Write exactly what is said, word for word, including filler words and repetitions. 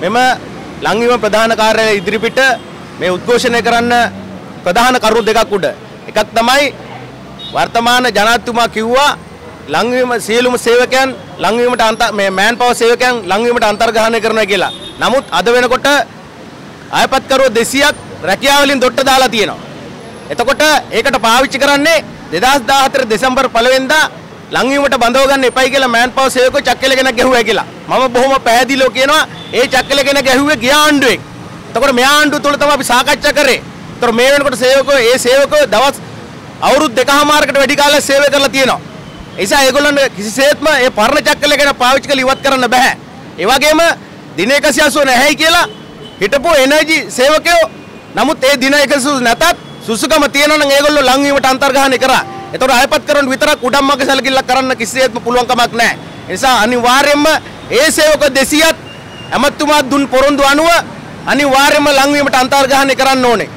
මෙම ලංවීම ප්‍රධාන කාර්යාලය ඉදිරිපිට මේ උද්ඝෝෂණය කරන්න ප්‍රධාන කරුණු දෙකක් උඩ. එකක් තමයි වර්තමාන ජනාධිපතිතුමා කිව්වා ලංවීම සියලුම සේවකයන් ලංවීමට අන්ත මේ මෑන් පවර් සේවකයන් ලංවීමට අන්තර්ග්‍රහණය කරනවා කියලා. නමුත් අද වෙනකොට අයපත් කරුවෝ දෙසීයක් රැකියාව වලින් දොට්ට දාලා තියෙනවා. එතකොට ඒකට පාවිච්චි කරන්නේ දෙදාස් දාහතර දෙසැම්බර් පළවෙනිදා ලංවීමට බඳව ගන්න එපයි කියලා මෑන් පවර් සේවකෝ චක්කල කෙනෙක් ගැහුවා කියලා. මම බොහොම පැහැදිලිව කියනවා ඒ චක්කල කෙනෙක් ගැහුවේ ගිය ආණ්ඩුවෙන්. එතකොට මේ ආණ්ඩුව තුල තමයි අපි සාකච්ඡා කරේ. එතකොට මේ වෙනකොට සේවකෝ ඒ සේවකෝ දවස් අවුරුදු දෙකමාරකට වැඩි කාලයක් සේවය කරලා තියෙනවා. ඒ නිසා ඒගොල්ලන් කිසිසේත්ම මේ පරණ චක්කල කෙනෙක් පාවිච්චි කරලා ඉවත් කරන්න බෑ. ඒ වගේම දින එකසිය අසූ නැහැයි කියලා හිටපු එනර්ජි සේවකයෝ නමුත් ඒ දින එකසිය නැතත් සුසුකම තියෙනවා නම් ඒගොල්ලෝ ලංවීමට අන්තර්ග්‍රහණය කරා. ඒතකොට අයපත් කරන විතරක් උඩම්මග සැලකිල්ලක් කරන්න කිසිසේත්ම පුළුවන් කමක් නැහැ. ඒ නිසා අනිවාර්යයෙන්ම ඒ සේවක දෙසීයත් ඇමතුමා දුන් පොරොන්දු අනුව අනිවාර්යයෙන්ම ලංවීමට අන්තර්ග්‍රහණය කරන්න ඕනේ.